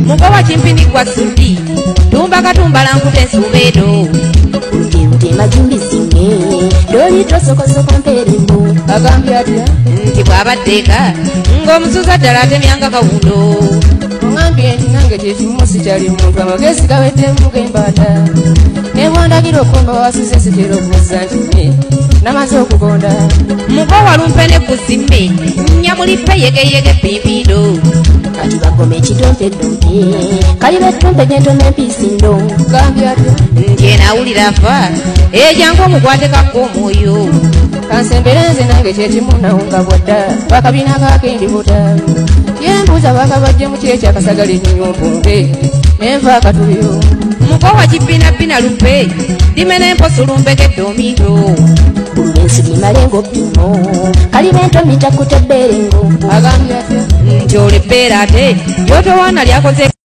mukowa chimpindi kwa sudi tumba katumba lankute subedo Ute majumbi singe doli tosokosoko mperimbo agambye atya nti bw'abaddeka ng'omusuza ddala atemyanga kawundo ongambye nti nange kyekimu sikyali muntu amagezi gawedde mvuga embaata ne bwondagire okumba wasuze sikera okubuuza nti namaze okugonda mukowa lumpe ne kusimme nyamulippe yegeyege pimpindo kati bagome ekitompe dompe kalibe etompe gyentome empisindo gambye atya nti enawulira fa ejangu omukwateko omwoyo kansemberenze nange kyekimu nawunga bwadda bakabina kakendibuta yembuuza bakabajje mu kiro ekyakasagali nnyumpumbe nenva akatuliro mukowa kipinapina lumpe limena emposo lumpeke domindo ensiri malengo pimo kalibe entomi takutebberengo agambye atya nti olebbeera ate lyotowaana lyakoze